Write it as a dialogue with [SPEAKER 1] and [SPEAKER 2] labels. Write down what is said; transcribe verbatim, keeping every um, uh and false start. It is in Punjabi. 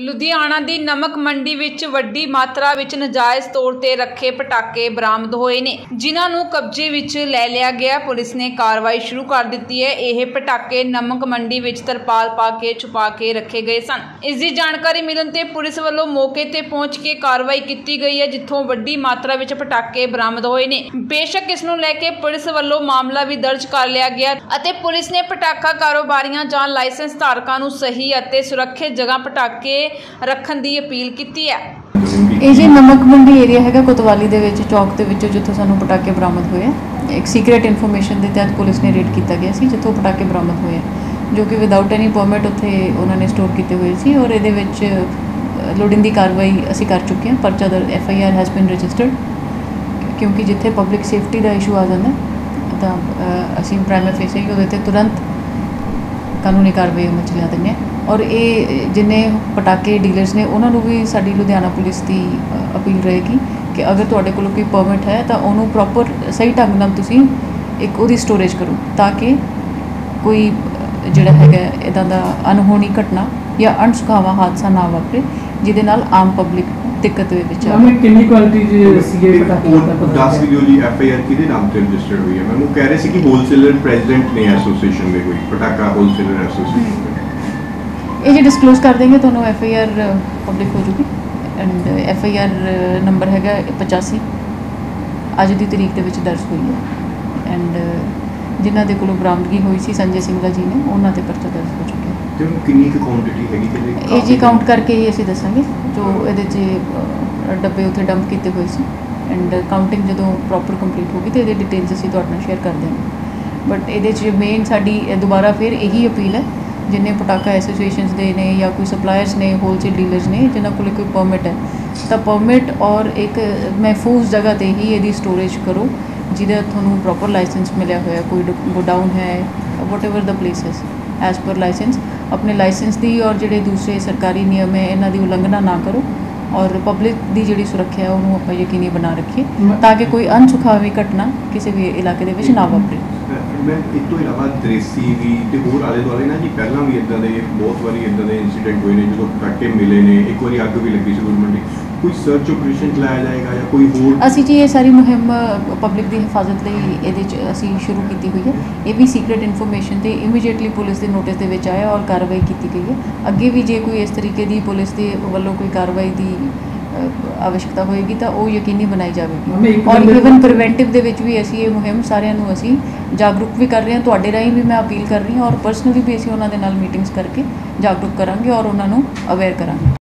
[SPEAKER 1] ਲੁਧਿਆਣਾ ਦੀ ਨਮਕ ਮੰਡੀ ਵਿੱਚ ਵੱਡੀ ਮਾਤਰਾ ਵਿੱਚ ਨਜਾਇਜ਼ ਤੌਰ ਤੇ ਰੱਖੇ ਪਟਾਕੇ ਬਰਾਮਦ ਹੋਏ ਨੇ, ਜਿਨ੍ਹਾਂ ਨੂੰ ਕਬਜ਼ੇ ਵਿੱਚ ਲੈ ਲਿਆ ਗਿਆ। ਪੁਲਿਸ ਨੇ ਕਾਰਵਾਈ ਸ਼ੁਰੂ ਕਰ ਦਿੱਤੀ ਹੈ। ਇਹ ਪਟਾਕੇ ਨਮਕ ਮੰਡੀ ਵਿੱਚ ਤਰਪਾਲ ਪਾ ਕੇ ਛੁਪਾ ਕੇ ਰੱਖੇ ਗਏ ਸਨ। ਇਸ ਦੀ ਜਾਣਕਾਰੀ ਮਿਲਣ ਤੇ ਪੁਲਿਸ ਵੱਲੋਂ ਮੌਕੇ ਤੇ ਪਹੁੰਚ ਕੇ ਕਾਰਵਾਈ ਕੀਤੀ ਗਈ ਹੈ, ਜਿੱਥੋਂ ਵੱਡੀ ਮਾਤਰਾ ਵਿੱਚ ਪਟਾਕੇ ਬਰਾਮਦ ਹੋਏ ਨੇ। ਬੇਸ਼ੱਕ ਇਸ ਨੂੰ ਲੈ ਕੇ ਪੁਲਿਸ ਵੱਲੋਂ ਮਾਮਲਾ ਵੀ ਦਰਜ ਕਰ ਲਿਆ ਗਿਆ ਅਤੇ ਪੁਲਿਸ ਨੇ ਪਟਾਕਾ ਕਾਰੋਬਾਰੀਆਂ ਜਾਂ ਲਾਇਸੈਂਸ ਧਾਰਕਾਂ ਨੂੰ ਸਹੀ ਅਤੇ ਸੁਰੱਖਿਅਤ ਜਗ੍ਹਾ ਪਟਾਕੇ ਰੱਖਣ ਦੀ अपील की है।
[SPEAKER 2] ਇਹ ਜੀ ਨਮਕ ਮੰਡੀ ਏਰੀਆ ਹੈਗਾ ਕੋਤਵਾਲੀ ਦੇ ਵਿੱਚ ਚੌਕ ਦੇ ਵਿੱਚ, ਜਿੱਥੋਂ ਸਾਨੂੰ ਪਟਾਕੇ ਬਰਾਮਦ ਹੋਏ। ਇੱਕ ਸੀਕ੍ਰੇਟ ਇਨਫੋਰਮੇਸ਼ਨ ਦੇ ਤਹਿਤ ਪੁਲਿਸ ਨੇ ਰੇਡ ਕੀਤਾ ਗਿਆ ਸੀ, ਜਿੱਥੋਂ ਪਟਾਕੇ ਬਰਾਮਦ ਹੋਏ ਜੋ ਕਿ ਵਿਦਆਊਟ ਐਨੀ ਪਰਮਿਟ ਉੱਥੇ ਉਹਨਾਂ ਨੇ ਸਟੋਰ ਕੀਤੇ ਹੋਏ ਸੀ। ਔਰ ਇਹਦੇ ਵਿੱਚ ਲੋੜੀਂਦੀ ਕਾਰਵਾਈ ਅਸੀਂ ਕਰ ਚੁੱਕੇ ਹਾਂ। ਪਰਚਾ ਦਰ F I R has been registered, ਕਿਉਂਕਿ ਜਿੱਥੇ ਪਬਲਿਕ ਸੇਫਟੀ ਦਾ ਇਸ਼ੂ ਆ ਜਾਂਦਾ ਤਾਂ ਅਸੀਂ ਪ੍ਰਾਈਮਰੀ ਫੇਸ ਉਹਦੇ 'ਤੇ ਤੁਰੰਤ ਕਾਨੂੰਨੀ ਕਾਰਵਾਈ ਅਮਲ 'ਚ ਲਿਆ ਦਿੰਦੇ ਹਾਂ। ਔਰ ਇਹ ਜਿੰਨੇ ਪਟਾਕੇ ਡੀਲਰਸ ਨੇ ਉਹਨਾਂ ਨੂੰ ਵੀ ਸਾਡੀ ਲੁਧਿਆਣਾ ਪੁਲਿਸ ਦੀ ਅਪੀਲ ਰਹੇਗੀ ਕਿ ਅਗਰ ਤੁਹਾਡੇ ਕੋਲ ਕੋਈ ਪਰਮਿਟ ਹੈ ਤਾਂ ਉਹਨੂੰ ਪ੍ਰੋਪਰ ਸਹੀ ਢੰਗ ਨਾਲ ਤੁਸੀਂ ਇੱਕ ਉਹਦੀ ਸਟੋਰੇਜ ਕਰੋ, ਤਾਂ ਕਿ ਕੋਈ ਜਿਹੜਾ ਹੈਗਾ ਇੱਦਾਂ ਦਾ ਅਨਹੋਣੀ ਘਟਨਾ ਜਾਂ ਅਣਸੁਖਾਵਾ ਹਾਦਸਾ ਨਾ ਵਾਪਰੇ, ਜਿਹਦੇ ਨਾਲ ਆਮ ਪਬਲਿਕ ਦਿੱਕਤ ਦੇ ਵਿੱਚ ਆਵੇ।
[SPEAKER 3] ਕਿੰਨੀ ਕੁਆਲਿਟੀ ਜੀ ਸੀਗੇ ਪਟਾਕੇ ਦਾ
[SPEAKER 4] ਦਸ ਵੀਡੀਓ ਜੀ ਐਫ ਆਈ ਆਰ ਕਿਹਦੇ ਨਾਮ ਤੇ ਰਜਿਸਟਰਡ ਹੋਈ ਹੈ? ਮੈਨੂੰ ਕਹਿ ਰਹੇ ਸੀ ਕਿ ਹੋਲਸੇਲਰ ਪ੍ਰੈਜ਼ੀਡੈਂਟ ਨੇ ਐਸੋਸੀਏਸ਼ਨ ਦੇ, ਕੋਈ ਪਟਾਕਾ ਹੋਲਸੇਲਰ ਐਸੋਸੀਏਸ਼ਨ ਦੇ।
[SPEAKER 2] ਇਹ ਜੀ ਡਿਸਕਲੋਜ਼ ਕਰ ਦੇंगे ਤੁਹਾਨੂੰ, ਐਫ ਆਈ ਆਰ ਪਬਲਿਕ ਹੋ ਜੂਗੀ। And F I R number ਹੈਗਾ ਪਚਾਸੀ, ਅੱਜ ਦੀ ਤਰੀਕ ਦੇ ਵਿੱਚ ਦਰਜ ਹੋਈ ਹੈ। ਐਂਡ ਜਿਨ੍ਹਾਂ ਦੇ ਕੋਲੋਂ ਬਰਾਮਦਗੀ ਹੋਈ ਸੀ ਸੰਜੇ ਸਿੰਘਲਾ ਜੀ ਨੇ, ਉਹਨਾਂ ਤੇ ਪਰਚਾ ਦਰਜ ਹੋ ਚੁੱਕਿਆ।
[SPEAKER 4] ਤੇ ਕਿੰਨੀ ਕੁ ਕੁਆਂਟੀਟੀ ਹੈਗੀ ਕਿ
[SPEAKER 2] ਇਹ ਜੀ ਕਾਊਂਟ ਕਰਕੇ ਹੀ ਅਸੀਂ ਦੱਸਾਂਗੇ। ਜੋ ਇਹਦੇ 'ਚ ਡੱਬੇ ਉੱਥੇ ਡੰਪ ਕੀਤੇ ਹੋਏ ਸੀ, ਐਂਡ ਕਾਊਂਟਿੰਗ ਜਦੋਂ ਪ੍ਰੋਪਰ ਕੰਪਲੀਟ ਹੋ ਗਈ ਤਾਂ ਇਹਦੇ ਡਿਟੇਲਸ ਅਸੀਂ ਤੁਹਾਡੇ ਨਾਲ ਸ਼ੇਅਰ ਕਰ ਦੇਵਾਂਗੇ। ਬਟ ਇਹਦੇ 'ਚ ਮੇਨ ਸਾਡੀ ਦੁਬਾਰਾ ਫਿਰ ਇਹੀ ਅਪੀਲ ਹੈ, ਜਿੰਨੇ ਪਟਾਕਾ ਐਸੋਸੀਏਸ਼ਨਸ ਦੇ ਨੇ ਜਾਂ ਕੋਈ ਸਪਲਾਇਰਸ ਨੇ, ਹੋਲਸੇਲ ਡੀਲਰਸ ਨੇ, ਜਿਨ੍ਹਾਂ ਕੋਲ ਕੋਈ ਪਰਮਿਟ ਹੈ ਤਾਂ ਪਰਮਿਟ ਔਰ ਇੱਕ ਮਹਿਫੂਜ਼ ਜਗ੍ਹਾ 'ਤੇ ਹੀ ਇਹਦੀ ਸਟੋਰੇਜ ਕਰੋ, ਜਿਹਦਾ ਤੁਹਾਨੂੰ ਪ੍ਰੋਪਰ ਲਾਇਸੈਂਸ ਮਿਲਿਆ ਹੋਇਆ। ਕੋਈ ਗੋਡਾਊਨ ਹੈ, ਵਟ ਐਵਰ ਦਾ ਪਲੇਸ ਹੈ, ਐਜ਼ ਪਰ ਲਾਇਸੈਂਸ ਆਪਣੇ ਲਾਇਸੈਂਸ ਦੀ ਔਰ ਜਿਹੜੇ ਦੂਸਰੇ ਸਰਕਾਰੀ ਨਿਯਮ ਹੈ ਇਹਨਾਂ ਦੀ ਉਲੰਘਣਾ ਨਾ ਕਰੋ। ਔਰ ਪਬਲਿਕ ਦੀ ਜਿਹੜੀ ਸੁਰੱਖਿਆ ਹੈ ਉਹਨੂੰ ਆਪਾਂ ਯਕੀਨੀ ਬਣਾ ਰੱਖੀਏ, ਤਾਂ ਕਿ ਕੋਈ ਅਣਸੁਖਾਵੀ ਘਟਨਾ ਕਿਸੇ ਵੀ ਇਲਾਕੇ ਦੇ ਵਿੱਚ ਨਾ ਵਾਪਰੇ।
[SPEAKER 4] ਮੈਂ ਇਸ ਤੋਂ ਇਲਾਵਾ ਦ੍ਰੇਸੀ ਵੀ ਤੇ ਹੋਰ ਆਲੇ ਦੁਆਲੇ ਨਾ ਜੀ ਪਹਿਲਾਂ ਵੀ ਇੱਦਾਂ ਦੇ ਬਹੁਤ ਵਾਰੀ ਇੱਦਾਂ ਦੇ ਇੰਸੀਡੈਂਟ ਹੋਏ ਨੇ, ਜਦੋਂ ਪਟਾਕੇ ਮਿਲੇ ਨੇ। ਇੱਕ ਵਾਰੀ ਅੱਗ ਵੀ ਲੱਗੀ ਸੀ ਗਵਰਨਮੈਂਟ। ਕੋਈ ਸਰਚ ਆਪਰੇਸ਼ਨ ਚਲਾਇਆ ਜਾਏਗਾ ਜਾਂ ਕੋਈ ਹੋਰ? ਅਸੀਂ ਜੀ ਇਹ ਸਾਰੀ ਮੁਹਿੰਮ ਪਬਲਿਕ ਦੀ ਹਿਫਾਜ਼ਤ ਲਈ ਇਹਦੇ 'ਚ ਅਸੀਂ ਸ਼ੁਰੂ ਕੀਤੀ ਹੋਈ ਹੈ। ਇਹ ਵੀ ਸੀਕ੍ਰੇਟ ਇਨਫੋਰਮੇਸ਼ਨ 'ਤੇ ਇਮੀਡੀਏਟਲੀ ਪੁਲਿਸ ਦੇ ਨੋਟਿਸ ਦੇ ਵਿੱਚ ਆਇਆ ਔਰ ਕਾਰਵਾਈ ਕੀਤੀ ਗਈ ਹੈ। ਅੱਗੇ ਵੀ ਜੇ ਕੋਈ ਇਸ ਤਰੀਕੇ ਦੀ ਪੁਲਿਸ ਦੇ ਵੱਲੋਂ ਕੋਈ ਕਾਰਵਾਈ ਦੀ आवश्यकता होएगी तो वो यकीनी बनाई जाएगी। और इवन प्रिवेंटिव ਦੇ ਵਿੱਚ ਵੀ ਅਸੀਂ ਇਹ ਮੁਹਿੰਮ ਸਾਰਿਆਂ ਨੂੰ ਅਸੀਂ ਜਾਗਰੂਕ ਵੀ ਕਰ ਰਹੇ ਹਾਂ। ਤੁਹਾਡੇ ਰਾਹੀਂ ਵੀ ਮੈਂ ਅਪੀਲ ਕਰ ਰਹੀ ਹਾਂ ਔਰ ਪਰਸਨਲੀ ਵੀ ਅਸੀਂ ਉਹਨਾਂ ਦੇ ਨਾਲ ਮੀਟਿੰਗਸ ਕਰਕੇ ਜਾਗਰੂਕ ਕਰਾਂਗੇ ਔਰ ਉਹਨਾਂ ਨੂੰ ਅਵੇਅਰ ਕਰਾਂਗੇ।